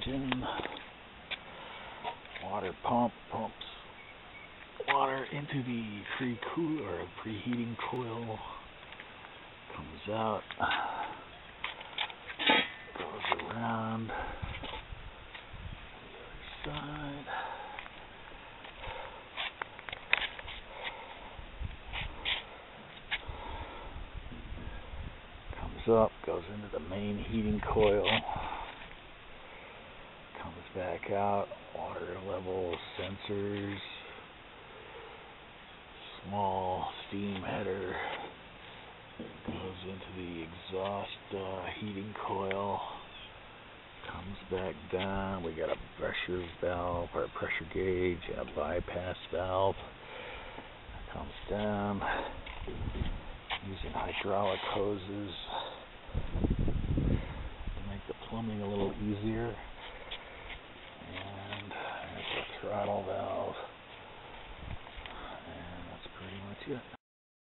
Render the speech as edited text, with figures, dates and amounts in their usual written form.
engine. Water pump pumps water into the preheating coil. Comes out, goes around the other side. Comes up, goes into the main heating coil. Comes back out, water level sensors, small steam header, goes into the exhaust heating coil, comes back down. We got a pressure valve or a pressure gauge and a bypass valve. Comes down using hydraulic hoses to make the plumbing a little easier. And there's the throttle valve, and that's pretty much it.